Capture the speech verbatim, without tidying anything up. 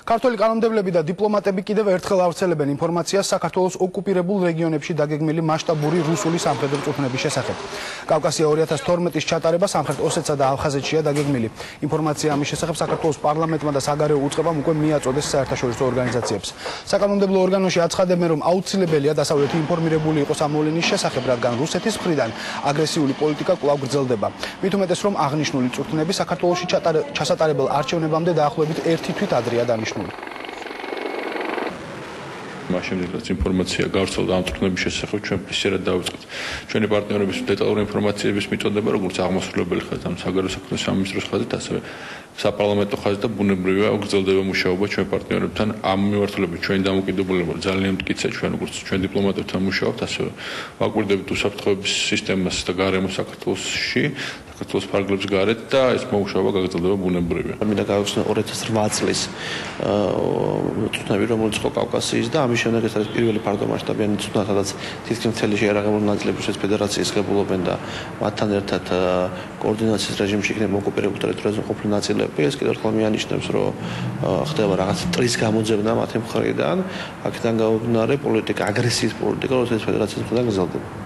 ქართველი კანონმდებლები და დიპლომატები კიდევ ერთხელ ავრცელებენ ინფორმაციას საქართველოს ოკუპირებულ რეგიონებში დაგეგმილი მასშტაბური რუსული სამხედრო წვრთნების შესახებ. კავკასია ორი ათას თორმეტის ჩატარება სამხრეთ ოსეთსა და აფხაზეთშია დაგეგმილი. ინფორმაცია ამის შესახებ საქართველოს პარლამენტმა და საგარეო უწყებამ უკვე მიაწოდეს საერთაშორისო ორგანიზაციებს. საკანონმდებლო ორგანოში აცხადებენ, რომ აუცილებელია დასავლეთი ინფორმირებული იყოს ამ მოვლენის შესახებ, რადგან რუსეთის მხრიდან აგრესიული პოლიტიკა კვლავ გრძელდება. მით უმეტეს, რომ აღნიშნული წვრთნები საქართველოში ჩასატარებელ არჩევნებამდე დაახლოებით ერთი თვით ადრეა დანიშნული. მას შემდეგ რაც ინფორმაცია გავრცელდა ამ წვრთნების შესახებ, ჩვენ ფიქსირად დავიწყეთ ჩვენი პარტნიორების დეტალური ინფორმაციების მიწოდება, როგორც აღმასრულებელი ხაზით, ამ საგარეო საქმეთა სამინისტროს ხაზით, ასევე საპარლამენტო ხაზით და ბუნებრივია გრძელდება მუშაობა ჩვენ პარტნიორებთან ამ მიმართულებით. ჩვენი დამოკიდებულება ძალიან მტკიცე, ჩვენ როგორც ჩვენ დიპლომატებთან მუშაობთ, ასევე ვაკვირდებით უსაფრთხოების სისტემას და გარემოს საქართველოში, საქართველოს ფარგლებს გარეთ და ეს მუშაობა გაგრძელდება ბუნებრივია. მინდა გავიხსენო ორი ათას რვა წლის წვრთნები, რომელიც იყო კავკასიის და ამის შემდეგ ეს არის პირველი ფარგლომასშტაბიანი წვრთნა, სადაც თითქმის მთელი შეიარაღებული ნაწილები რუსეთის ფედერაციის ღებულობენ და მათთან ერთად კოორდინაციის რეჟიმში იქნება ოკუპირებულ ტერიტორიაზე ყოფილი ნაწილები. ეს კიდევ ერთხელ მიანიშნებს, რომ ხდება რაღაც ტრის გამოძებნა მათი მხრიდან, აქედან გამომდინარე პოლიტიკა, აგრესიის პოლიტიკა რუსეთის ფედერაციის მხრიდან გრძელდება.